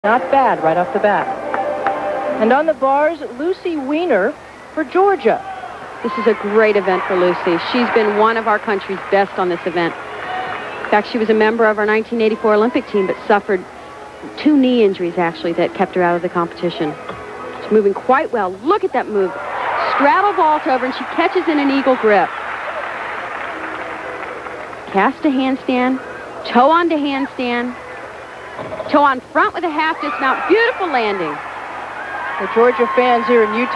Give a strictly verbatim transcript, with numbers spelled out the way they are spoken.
Not bad right off the bat. And on the bars, Lucy Wener for Georgia. This is a great event for Lucy. She's been one of our country's best on this event. In fact, she was a member of our nineteen eighty-four Olympic team, but suffered two knee injuries, actually, that kept her out of the competition. She's moving quite well. Look at that move. Straddle vault over, and she catches in an eagle grip. Cast a handstand, toe on to handstand, toe on front with a half dismount. Beautiful landing. The Georgia fans here in Utah